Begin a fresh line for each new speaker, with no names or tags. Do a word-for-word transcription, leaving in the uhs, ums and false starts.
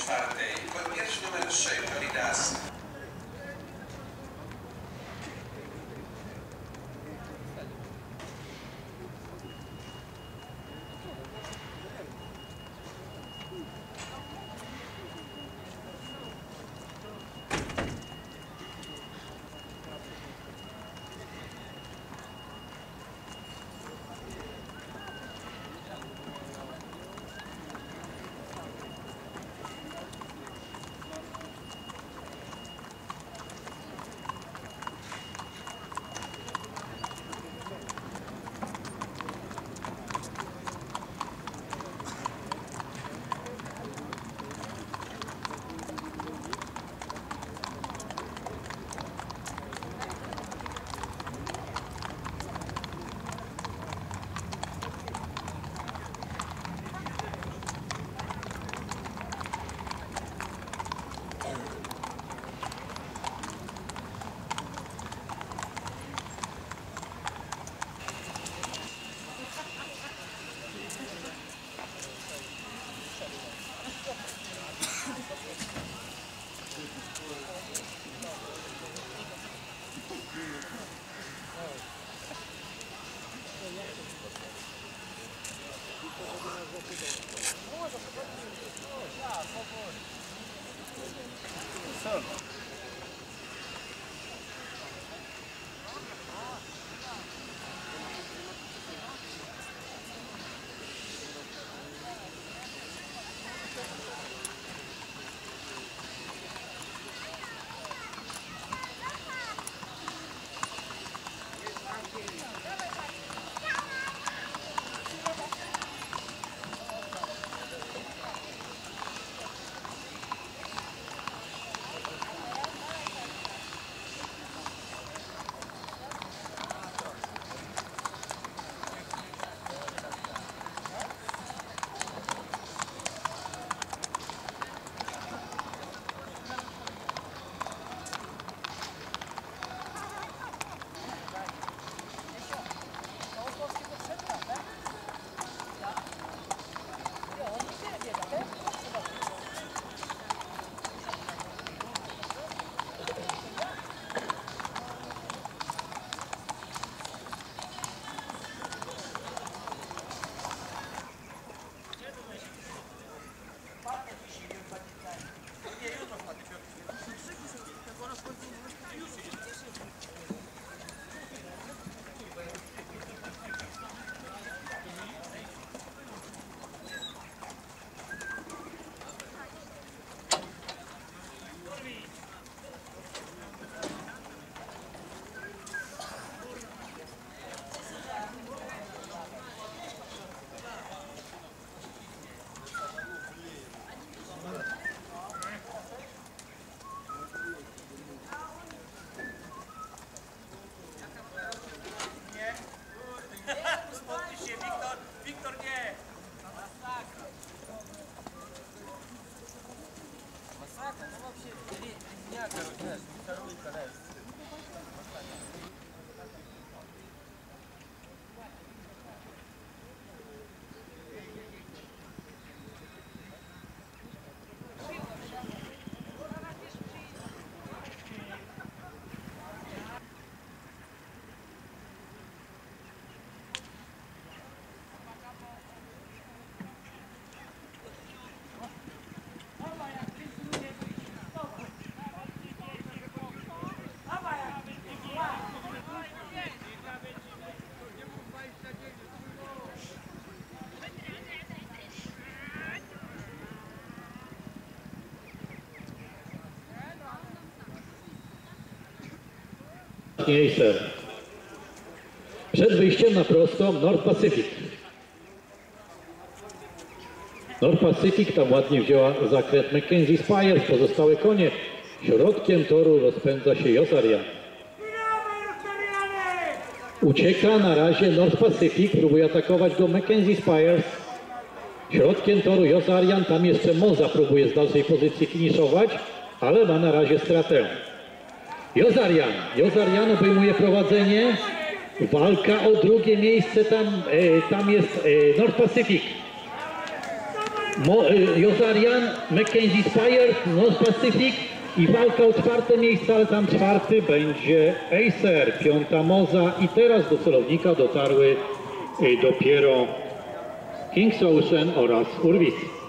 czwartej. Pierwszy numer trzy, Kalidas.
Mniejsze. Przed wyjściem na prostą North Pacific. North Pacific tam ładnie wzięła zakręt Mackenzie Spires, pozostałe konie. Środkiem toru rozpędza się Josarian. Ucieka na razie North Pacific, próbuje atakować go Mackenzie Spires. Środkiem toru Josarian, tam jeszcze Moza próbuje z dalszej pozycji finiszować, ale ma na razie stratę. Josarian, Josarian obejmuje prowadzenie, walka o drugie miejsce, tam, e, tam jest e, North Pacific. Mo, y, Jozarian, Mackenzie Spires, North Pacific i walka o czwarte miejsce, ale tam czwarty będzie Acer, piąta Moza i teraz do celownika dotarły y, dopiero Kings Ocean oraz Urwis.